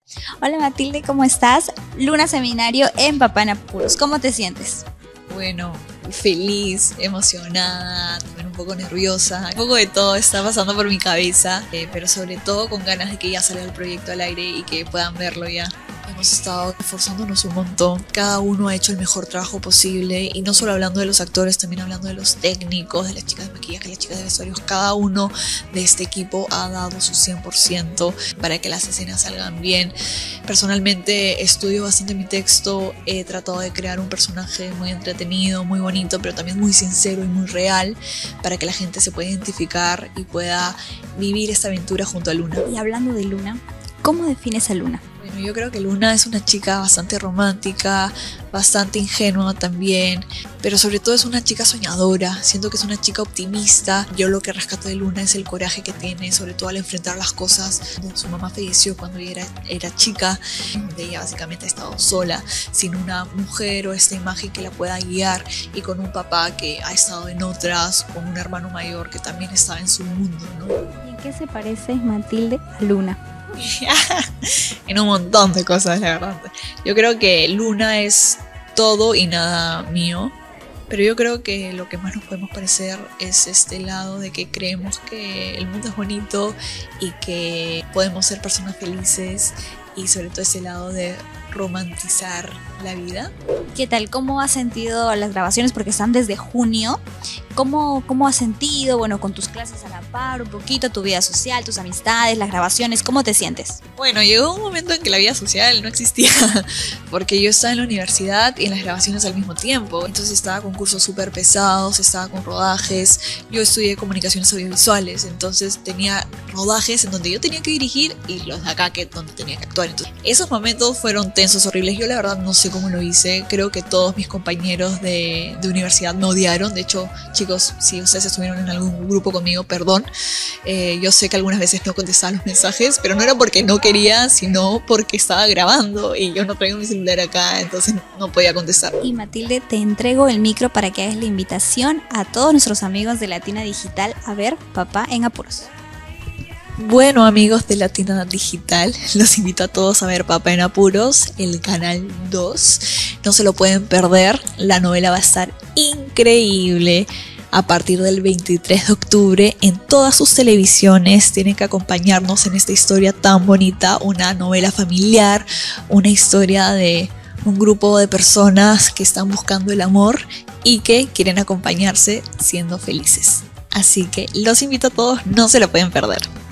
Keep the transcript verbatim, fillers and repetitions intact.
Hola Matilde, ¿cómo estás? Luna Seminario en Papá en Apuros. ¿Cómo te sientes? Bueno, feliz, emocionada, también un poco nerviosa. Un poco de todo está pasando por mi cabeza, eh, pero sobre todo con ganas de que ya salga el proyecto al aire y que puedan verlo ya. Hemos estado esforzándonos un montón. Cada uno ha hecho el mejor trabajo posible. Y no solo hablando de los actores, también hablando de los técnicos, de las chicas de maquillaje, las chicas de vestuarios. Cada uno de este equipo ha dado su cien por ciento para que las escenas salgan bien. Personalmente estudio bastante mi texto. He tratado de crear un personaje muy entretenido, muy bonito, pero también muy sincero y muy real, para que la gente se pueda identificar y pueda vivir esta aventura junto a Luna. Y hablando de Luna, ¿cómo defines a Luna? Bueno, yo creo que Luna es una chica bastante romántica, bastante ingenua también, pero sobre todo es una chica soñadora. Siento que es una chica optimista. Yo lo que rescato de Luna es el coraje que tiene, sobre todo al enfrentar las cosas. Su mamá falleció cuando ella era, era chica, donde ella básicamente ha estado sola, sin una mujer o esta imagen que la pueda guiar, y con un papá que ha estado en otras, con un hermano mayor que también estaba en su mundo, ¿no? ¿Y en qué se parece Matilde a Luna? En un montón de cosas, la verdad. Yo creo que Luna es todo y nada mío, pero yo creo que lo que más nos podemos parecer es este lado de que creemos que el mundo es bonito y que podemos ser personas felices, y sobre todo ese lado de romantizar la vida. ¿Qué tal? ¿Cómo has sentido las grabaciones? Porque están desde junio. ¿Cómo, cómo has sentido, bueno, con tus clases a la par, un poquito, tu vida social, tus amistades, las grabaciones? ¿Cómo te sientes? Bueno, llegó un momento en que la vida social no existía, porque yo estaba en la universidad y en las grabaciones al mismo tiempo. Entonces estaba con cursos súper pesados, estaba con rodajes. Yo estudié comunicaciones audiovisuales, entonces tenía rodajes en donde yo tenía que dirigir y los de acá que donde tenía que actuar. Entonces, esos momentos fueron tensos, horribles. Yo la verdad no sé cómo lo hice. Creo que todos mis compañeros de, de universidad me odiaron. De hecho, chicos, si ustedes estuvieron en algún grupo conmigo, perdón. Eh, yo sé que algunas veces no contestaba los mensajes, pero no era porque no quería, sino porque estaba grabando y yo no traigo mi celular acá, entonces no podía contestar. Y Matilde, te entrego el micro para que hagas la invitación a todos nuestros amigos de Latina Digital a ver Papá en Apuros. Bueno, amigos de Latina Digital, los invito a todos a ver Papá en Apuros, el canal dos. No se lo pueden perder, la novela va a estar increíble. A partir del veintitrés de octubre en todas sus televisiones. Tienen que acompañarnos en esta historia tan bonita, una novela familiar, una historia de un grupo de personas que están buscando el amor y que quieren acompañarse siendo felices. Así que los invito a todos, no se lo pueden perder.